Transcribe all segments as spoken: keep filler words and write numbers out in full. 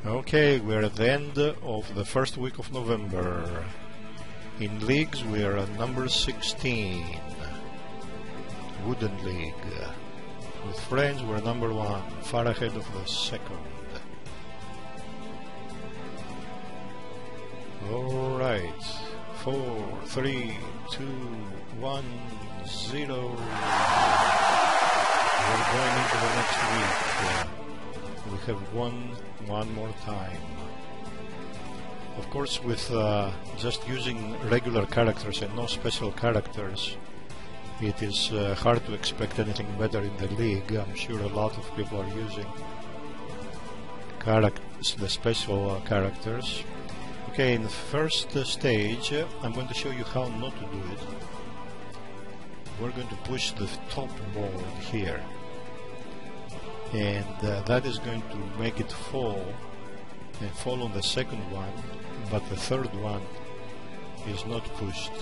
Okay, we're at the end of the first week of November. In leagues we are at number sixteen, Wooden League. With friends we're number one, far ahead of the second. Alright, four, three, two, one, zero. We're going into the next week. We have won one more time. Of course, with uh, just using regular characters and no special characters, it is uh, hard to expect anything better in the league. I'm sure a lot of people are using characters, the special uh, characters. Okay, in the first uh, stage, uh, I'm going to show you how not to do it. We're going to push the top board here, and uh, that is going to make it fall and fall on the second one, but the third one is not pushed.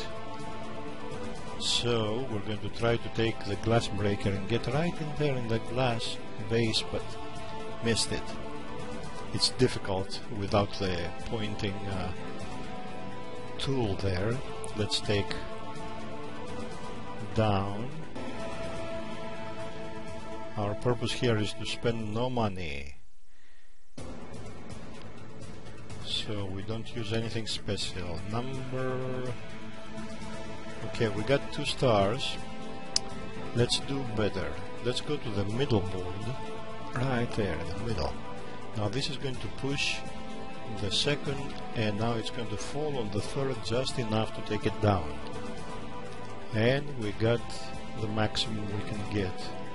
So we're going to try to take the glass breaker and get right in there in the glass base, but missed it. It's difficult without the pointing uh, tool there. Let's take down. Our purpose here is to spend no money, so we don't use anything special. Number... okay, we got two stars. Let's do better. Let's go to the middle board, right there in the middle. Now this is going to push the second, and now it's going to fall on the third just enough to take it down. And we got the maximum we can get.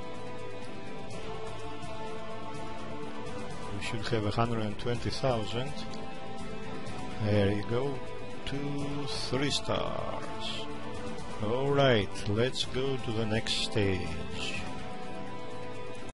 We should have one hundred twenty thousand. There you go. Two, three stars. Alright, let's go to the next stage.